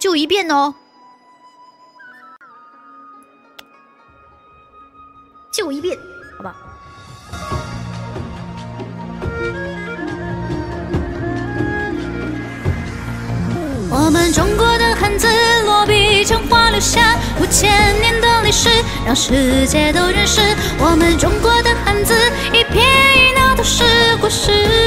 就一遍哦，就一遍，好吧。 我们中国的汉字，落笔成画，留下5000年的历史，让世界都认识。我们中国的汉字，一撇一捺都是故事。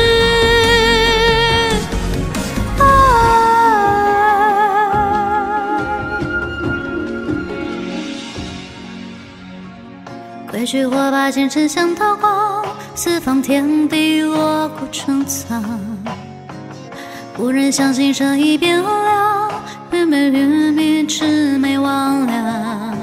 规矩火把前尘像刀光，四方天地锣鼓成藏。无人相信这一变了，原本与你魑魅魍魉。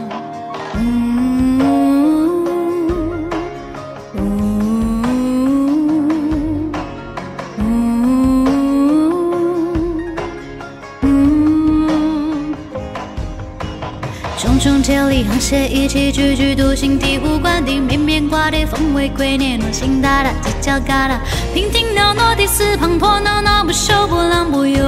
重重铁力沆瀣一气，句句独行，醍醐灌顶，绵绵挂叠，风为龟臬，诺心大大，犄角旮旯，娉婷袅娜，第四滂沱，闹闹不休，波浪不休。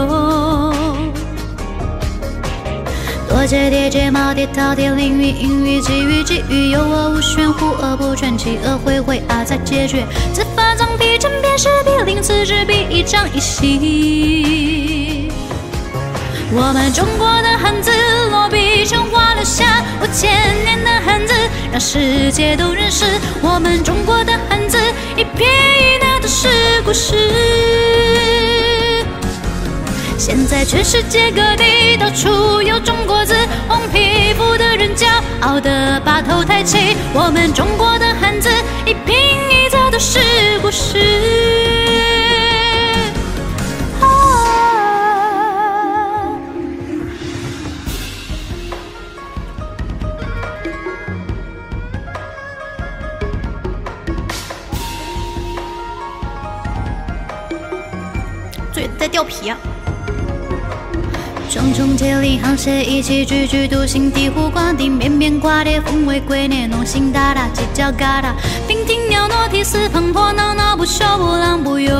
多节叠节，耄耋饕餮，凌云隐喻，际遇际遇，有恶无玄，忽恶不全，其恶会会才解决。自发张皮，针砭时弊，令此之彼，一张一息。我们中国的汉字，落笔成画，留下5000年的汉字，让世界都认识。我们中国的汉字，一撇一捺都是故事。现在全世界各地到处有中国字，红皮肤的人骄傲地把头抬起。我们中国的汉字，一颦一笑都是故事。 嘴在掉皮啊！ 重重铁力沆瀣一气，句句独行，醍醐灌顶，绵绵挂叠，风为龟臬，诺心大大，犄角旮旯，娉婷袅娜，第四滂沱，闹闹不休，波浪不休。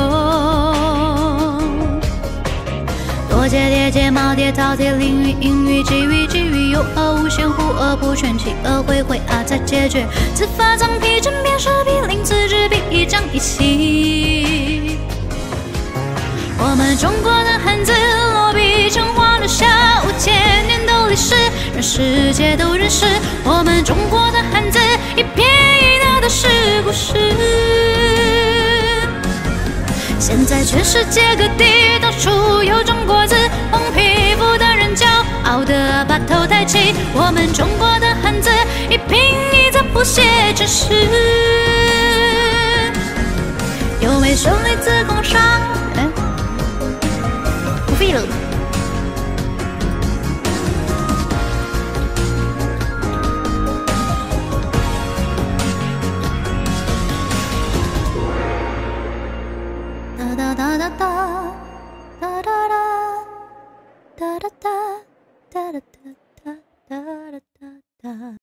多节叠节，耄耋饕餮，凌云隐喻，际遇际遇，有恶无玄，忽恶不全，其恶会会才解决。自发张皮，针砭时弊，令此之彼，一张一息。我们中国的汉字，落笔成画，留下5000年的历史，让世界都认识。我们中国的汉字，一撇一捺都是故事。现在全世界各地到处有中国字，红皮肤的人骄傲地把头抬起。我们中国的汉字，一颦一笑不写真实。有没顺利自宫上？ 不废了。 哒哒哒哒哒哒哒哒哒哒哒哒哒哒哒哒哒。